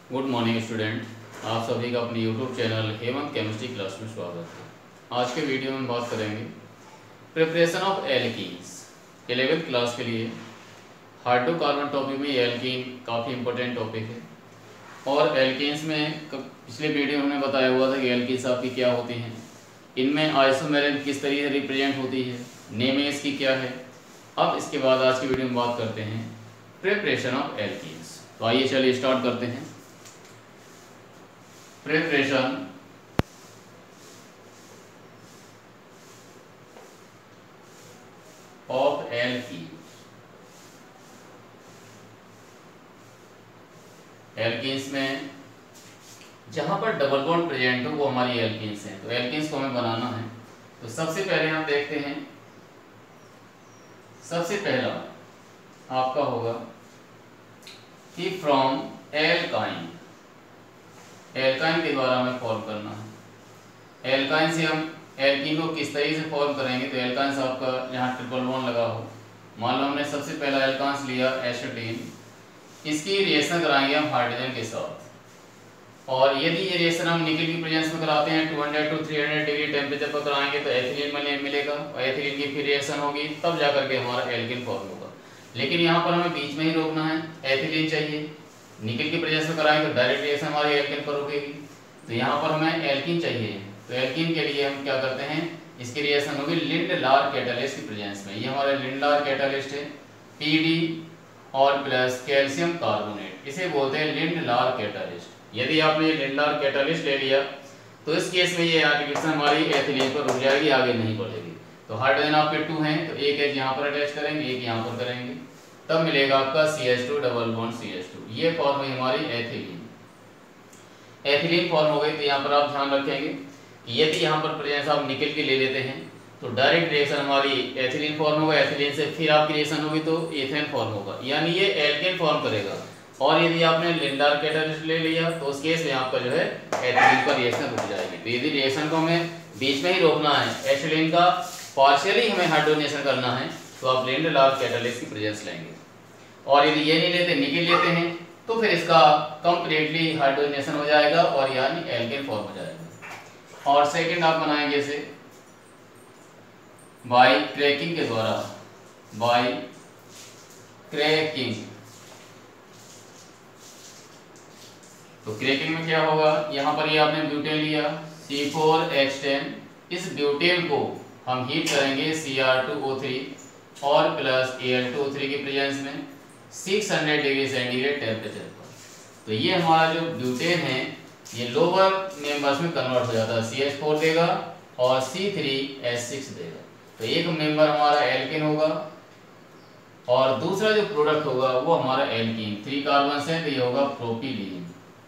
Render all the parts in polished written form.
Good morning student. आप सभी का अपने YouTube channel Hemant chemistry class में स्वागत है। आज के वीडियो में हम बात करेंगे preparation of alkenes. 11th class के लिए हाइड्रोकार्बन टॉपिक में एल्कीन काफ़ी इंपॉर्टेंट टॉपिक है। और एल्कीन्स में पिछले वीडियो में हमने बताया हुआ था कि एल्कीन्स आपकी क्या होती हैं, इनमें आइसोमेरिक किस तरीके से रिप्रेजेंट होती है, नेम इसकी क्या है। अब इसके बाद आज की वीडियो में बात करते हैं प्रिपरेशन ऑफ एल्कीन्स। तो आइए चलिए स्टार्ट करते हैं। Preparation of alkenes. एल्कीन्स में जहां पर डबल बॉन्ड प्रेजेंट हो वो हमारी एल्कीन्स हैं। तो एल्कीन्स को हमें बनाना है। तो सबसे पहले हम देखते हैं, सबसे पहला आपका होगा कि फ्रॉम एल्काइन। एल्काइन के द्वारा हमें फॉर्म करना है। एल्काइन से हम एल्कीन को किस तरीके से फॉर्म करेंगे। तो एल्काइन से आपका यहाँ ट्रिपल बॉन्ड लगा हो, मान लो हमने सबसे पहला एल्कान्स लिया एसिटीन, इसकी रिएक्शन कराएंगे हम हाइड्रोजन के साथ। और यदि ये रिएक्शन हम निकल की प्रेजेंस में कराते हैं 200 to 300 डिग्री टेम्परेचर पर कराएंगे तो एथिलीन मिलेगा और एथिलीन की फिर रिएक्शन होगी, तब जाकर के हमारा एल्कीन फॉर्म होगा। लेकिन यहाँ पर हमें बीच में ही रोकना है, एथिलीन चाहिए, निकल की प्रेजेंस में कराएंगे तो डायरेक्ट रिएक्शन हमारी एल्कीन पर रुकेगी। तो यहाँ पर हमें एल्कीन चाहिए। तो एल्कीन के लिए हम क्या करते हैं, इसकी रिएक्शन होगी लिंडलार कैटालिस्ट की प्रेजेंस में। ये हमारा लिंडलार कैटालिस्ट है, Pd और प्लस कैल्शियम कार्बोनेट, इसे बोलते हैं लिंडलार कैटालिस्ट। यदि आपने लिंडलार कैटालिस्ट ले लिया तो इस केस में ये रिएक्शन हमारी एथिलीन पर रुक जाएगी, आगे नहीं बढ़ेगी। तो हाइड्रोजन आपके 2 हैं तो एक यहाँ पर अटैच करेंगे, एक यहाँ पर करेंगे, तब मिलेगा आपका CH2 डबल बॉन्ड CH2। ये फॉर्म हुई हमारी एथिलीन। एथिलीन फॉर्म हो गई। तो यहाँ पर आप ध्यान रखेंगे कि यदि यहाँ पर प्रेजेंस आप निकल के ले लेते हैं तो डायरेक्ट रिएक्शन हमारी एथिलीन फॉर्म होगा, एथिलीन से फिर आपकी रिएक्शन होगी तो एथेन फॉर्म होगा, यानी ये एल्केन फॉर्म करेगा। और यदि आपने लिंडलार कैटालिस्ट ले लिया तो उस केस में आपका जो है एथिलीन का रिएक्शन रुक जाएगी। तो यदि रिएक्शन को हमें बीच में ही रोकना है, एथिलीन का पार्शियली हमें हाइड्रोजनेशन करना है, तो आप लिंडलार कैटालिस्ट की प्रेजेंस लेंगे। और यदि ये नहीं लेते, निकल लेते हैं, तो फिर इसका कंप्लीटली हाइड्रोजनेशन हो जाएगा और यानी एल्केन फॉर्म हो जाएगा। और सेकंड आप बनाएंगे इसे बाय क्रैकिंग के द्वारा, बाय क्रैकिंग। तो क्रैकिंग में क्या होगा, यहां पर ये आपने ब्यूटेन लिया C4H10, इस ब्यूटेन को हम हीट करेंगे Cr2O3 और प्लस Al2O3 की प्रेजेंस में 600 डिग्री सेंटीग्रेड टेम्परेचर पर। तो ये हमारा जो ब्यूटेन है ये लोअर मेंबर्स में कन्वर्ट हो जाता है, CH4 देगा और C3H6 देगा। तो एक मेंबर हमारा एल्केन होगा और दूसरा जो प्रोडक्ट होगा वो हमारा एल्कीन। 3 कार्बन है तो ये होगा प्रोपिलीन।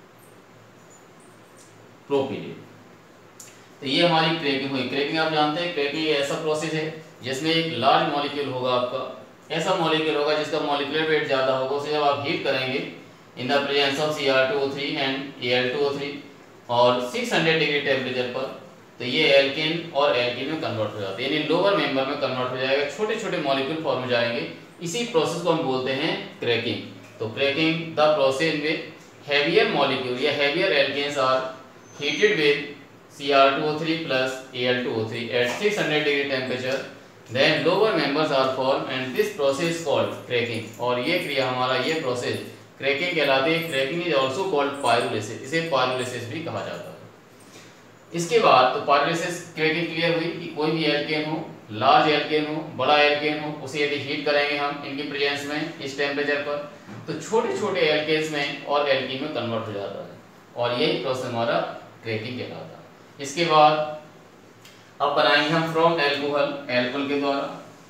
प्रोपिलीन। तो ये हमारी क्रैकिंग हुई। क्रैकिंग आप जानते हैं, क्रैकिंग ऐसा प्रोसेस है जिसमें एक लार्ज मॉलिक्यूल होगा आपका, ऐसा मॉलिक्यूल होगा जिसका मॉलिक्यूलर वेट ज्यादा होगा, उसे जब आप हीट करेंगे in the presence of Cr2O3 and Al2O3 और 600 डिग्री टेम्परेचर पर, तो ये एल्केन और एल्कीन में कन्वर्ट हो जाते हैं, यानी लोअर मेंबर में कन्वर्ट हो जाएगा, छोटे छोटे मॉलिक्यूल फॉर्म हो जाएंगे। इसी प्रोसेस को हम बोलते हैं क्रैकिंग। तो क्रैकिंग द प्रोसेस में हैवियर मॉलिक्यूल या heavier alkanes are heated with Cr2O3 plus Al2O3 at 600 degree temperature, then lower members are formed and this process is called cracking। और ये क्रिया हमारा ये प्रोसेस क्रैकिंग कहलाती है। Cracking is also called pyrolysis, इसे pyrolysis भी कहा जाता है। इसके बाद तो पायरोलिसिस क्रैकिंग क्लियर हुई कि कोई भी एल्केन हो, लार्ज एल्केन हो, बड़ा एल्केन हो, उसे यदि हीट करेंगे हम इनकी प्रेजेंस में इस टेम्परेचर पर, तो छोटे छोटे एल्केन्स में और एल्कीन में कन्वर्ट हो जाता है और यही प्रोसेस हमारा क्रैकिंग कहलाता है। इसके बाद अब बनाएंगे हम फ्रॉम एल्कोहल, एल्कोहल के द्वारा,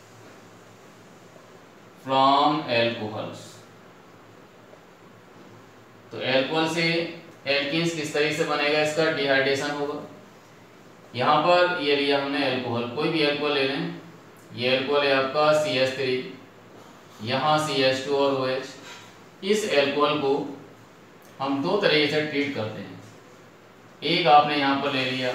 फ्रॉम एल्कोहल्स। तो एल्कोहल से एल्कीन्स किस तरीके से बनेगा, इसका डिहाइड्रेशन होगा। यहां पर ये लिया हमने एल्कोहल, कोई भी एल्कोहल ले लें, ये एल्कोहल है आपका CH3, यहाँ CH2 और OH। इस एल्कोहल को हम 2 तरीके से ट्रीट करते हैं। एक आपने यहां पर ले लिया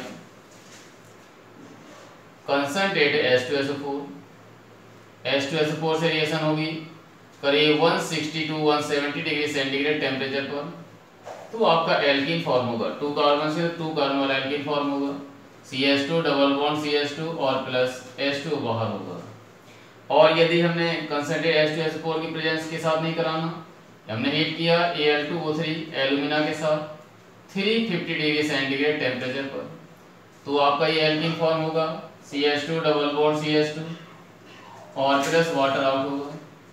कंसंट्रेटेड H2SO4, H2SO4 से रिएक्शन होगी करीब 160 to 170 डिग्री सेंटीग्रेड टेम्परेचर पर। तो आपका एल्कीन फॉर्म होगा, 2 कार्बन से 2 कार्बन वाला एल्कीन फॉर्म होगा, CH2 डबल बॉन्ड CH2 और प्लस H2 बाहर होगा। और यदि हमने कंसंट्रेट H2SO4 की प्रेजेंस के साथ नहीं कराना, हमने हीट किया Al2O3 एल्यूमिना के साथ 350 डिग्री सेंटीग्रेड टेम्परेचर पर, तो आपका ये एल्कीन फॉर्म होगा, CH2 डबल बॉन्ड CH2 और प्लस वाटर आउट होगा।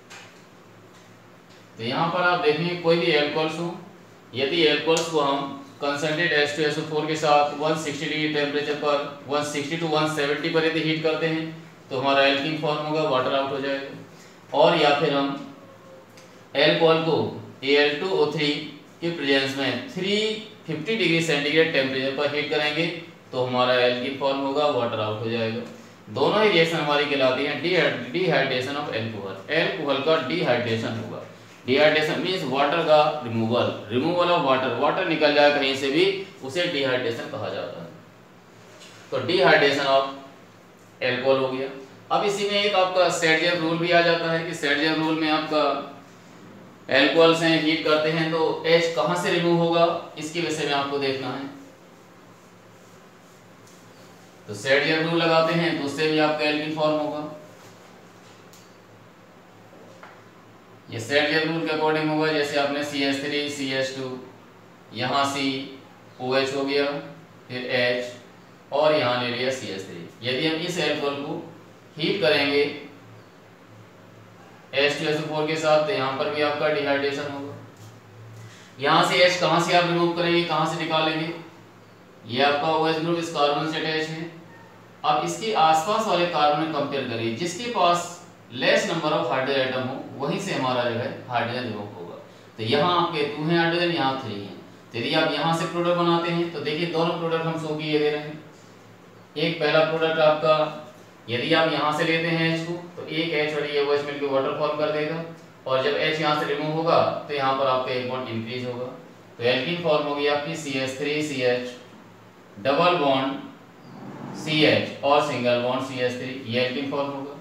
तो यहाँ पर आप देखेंगे कोई भी एल्कोहल्स हो, यदि एल्कोहल्स को हम कंसंट्रेट H2SO4 के साथ 160 डिग्री टेम्परेचर पर 160 टू 170 पर यदि हीट करते हैं तो हमारा एल्कीन फॉर्म होगा, वाटर आउट हो जाएगा। और या फिर हम एल्कोहल को Al2O3 के प्रेजेंस में 350 डिग्री सेंटीग्रेड टेम्परेचर पर हीट करेंगे तो हमारा एल्कीन फॉर्म होगा, वाटर आउट हो जाएगा। दोनों ही रिएक्शन हमारी कहलाती हैं डिहाइड्रेशन ऑफ एल्कोहल। एल्कोहल का डिहाइड्रेशन होगा। डिहाइड्रेशन मींस वाटर का रिमूवल ऑफ वाटर, वाटर निकल जाए कहीं से भी, उसे डिहाइड्रेशन कहा जाता है। तो डिहाइड्रेशन ऑफ एल्कोहल हो गया। अब इसी में एक आपका सेडजेव रूल भी आ जाता है कि सेडजेव रूल में आपका एल्कोहल से हीट करते हैं तो H कहां से रिमूव होगा, इसके विषय में आपको देखना है। तो सेडजेव रूल लगाते हैं तो उससे भी आपका एल्कीन फॉर्म होगा। ये सेडजेव रूल के अकॉर्डिंग होगा, जैसे आपने CH3 CH2 यहाँ COH हो गया, फिर H और यहाँ ले लिया CH3। यदि हम इस एल्कोहल को हीट करेंगे H2SO4 के साथ तो यहाँ पर भी आपका डिहाइड्रेशन होगा। यहाँ से H कहाँ से आप रिमूव करेंगे, कहाँ से निकालेंगे, ये आपका OH ग्रुप इस कार्बन से अटैच है। अब इसके आसपास वाले कार्बन कंपेयर करिए, जिसके पास less number of hydrogen atom हो वहीं से हमारा जो है हाइड्रोजन रिमूव होगा। तो यहाँ आपके 2 हैं हाइड्रोजन, यहाँ 3 हैं। तो यदि आप यहाँ से प्रोडक्ट बनाते हैं तो देखिए दोनों प्रोडक्ट हम शो किए दे रहे हैं। एक पहला प्रोडक्ट आपका यदि आप यहाँ से लेते हैं H को तो एक H और ये OH मिलकर वाटर फॉर्म कर देगा, और जब H यहाँ से रिमूव होगा तो यहाँ पर आपका एक बॉन्ड इंक्रीज होगा। तो एल्कीन फॉर्म होगी आपकी CH3CH डबल बॉन्ड CH और सिंगल बॉन्ड CH3, ये एल्कीन फॉर्म होगा।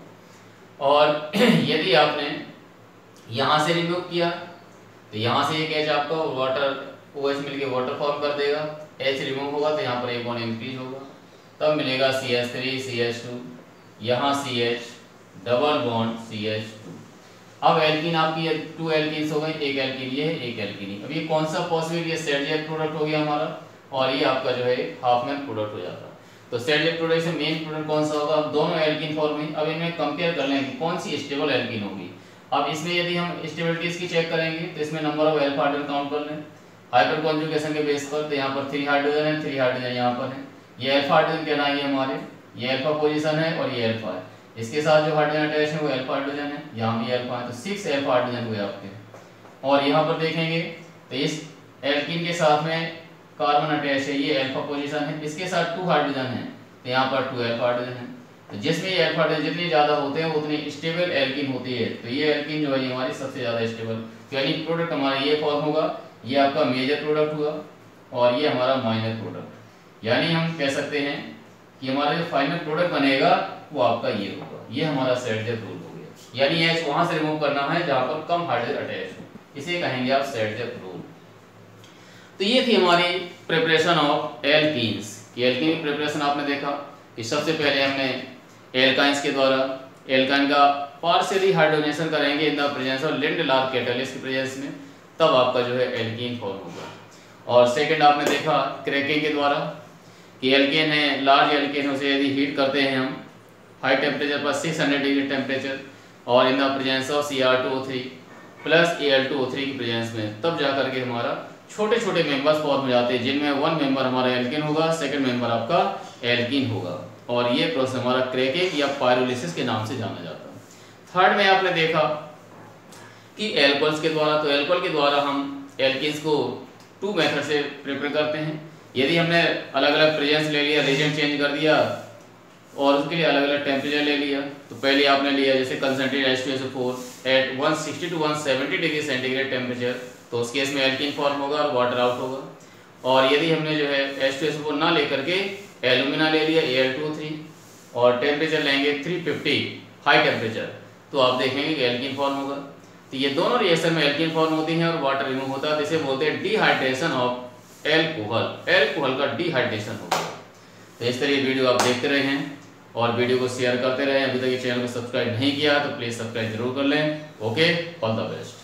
और यदि आपने यहाँ से रिमूव किया तो यहाँ से एक H आपका वाटर OH मिलके वाटर फॉर्म कर देगा, H रिमूव होगा तो यहाँ पर एक बॉन्ड इंक्रीज होगा, तब मिलेगा CH3 CH2 यहाँ CH डबल बॉन्ड CH2। अब एल्कीन आपकी 2 एल्कीन्स हो गई, एक एल्कीन ये है, एक एल्कीन। अब ये कौन सा पॉसिबल, ये सेडजेव प्रोडक्ट हो गया हमारा, और ये आपका जो है हाफ मैन प्रोडक्ट हो जाता है। तो सेडजेव प्रोडक्ट से मेन प्रोडक्ट कौन सा होगा, अब दोनों एल्कीन फॉर्म में। अब इनमें कंपेयर कर लें कि कौन सी स्टेबल एल्कीन होगी। अब इसमें यदि हम स्टेबिलिटी इसकी चेक करेंगे तो इसमें number of alpha hydrogen count कर लें हाइपर कॉन्जुगेशन के बेस पर। तो यहाँ पर 3 हाइड्रोजन है, 3 हाइड्रोजन यहाँ पर है, ये अल्फा हाइड्रोजन कहलाएंगे हमारे, ये अल्फा पोजीशन है और ये अल्फा है। इसके साथ जो हाइड्रोजन अटैच है वो अल्फा हाइड्रोजन है, यहाँ भी अल्फा है, तो 6 अल्फा हाइड्रोजन हुए आपके। और यहाँ पर देखेंगे तो इस एल्कीन के साथ में कार्बन अटैच है, ये अल्फा पोजीशन है, इसके साथ 2 हाइड्रोजन है तो यहाँ पर 2 अल्फा हाइड्रोजन है। तो जिसमें ये अल्फा हाइड्रोजन जितने ज़्यादा होते हैं उतनी स्टेबल एल्कीन होती है। तो ये एल्कीन जो है ये हमारी सबसे ज़्यादा स्टेबल, यानी प्रोडक्ट हमारा ये फॉर्म होगा, ये आपका मेजर प्रोडक्ट हुआ और ये हमारा माइनर प्रोडक्ट। यानी हम कह सकते हैं कि हमारा जो फाइनल प्रोडक्ट बनेगा वो आपका ये होगा। ये हमारा सेडजेव रूल हो गया, यानी H वहाँ से रिमूव करना है जहाँ पर कम हाइड्रोजन अटैच हो, इसे कहेंगे आप सेडजेव रूल। तो ये थी हमारी प्रिपरेशन ऑफ एल्कीन्स। एल्कीन की प्रिपरेशन आपने देखा कि सबसे पहले हमने एल्काइंस के द्वारा एल्काइन का पार्शियली हाइड्रोजनेशन करेंगे in the presence of Lindlar catalyst की प्रेजेंस में, तब आपका जो है एल्कीन फॉर्म होगा। और सेकंड आपने देखा क्रैकिंग के द्वारा कि एल्केन है, लार्ज एल्केन है, उसे यदि हीट करते हैं हम हाई टेम्परेचर पर 600 डिग्री टेम्परेचर और in the presence of Cr2O3 plus Al2O3 की प्रेजेंस में, तब जा करके हमारा छोटे छोटे मेंबर्स फॉर्म हो जाते हैं, जिनमें 1 मेंबर हमारा एल्केन होगा, सेकंड मेंबर आपका एल्कीन होगा। और ये प्रोसेस हमारा क्रैकिंग या पायरोलिसिस के नाम से जाना जाता है। थर्ड में आपने देखा कि एल्कोहल्स के द्वारा, तो एल्कोहल के द्वारा हम एल्कीन्स को 2 मेथड से प्रिपेयर करते हैं। यदि हमने अलग अलग प्रेजेंस ले लिया, रीजन चेंज कर दिया और उसके लिए अलग अलग टेम्परेचर ले लिया, तो पहले आपने लिया जैसे concentrate H2SO4 at 160 to 170 degree centigrade temperature, तो उस केस में एल्कीन फॉर्म होगा और वाटर आउट होगा। और यदि हमने जो है H2SO4 ना लेकर के एल्यूमिना ले लिया Al2O3 और टेम्परेचर लेंगे 350 हाई टेम्परेचर, तो आप देखेंगे कि एल्कीन फॉर्म होगा। तो ये दोनों रिएक्शन में एल्कीन फॉर्म होती हैं और वाटर रिमूव होता है, तो इसे बोलते हैं डिहाइड्रेशन ऑफ एल्कोहल। एल्कोहल का डिहाइड्रेशन होगा। तो इस तरह वीडियो आप देखते रहे हैं और वीडियो को शेयर करते रहे। अभी तक ये चैनल को सब्सक्राइब नहीं किया तो प्लीज़ सब्सक्राइब जरूर कर लें। Okay, all the best.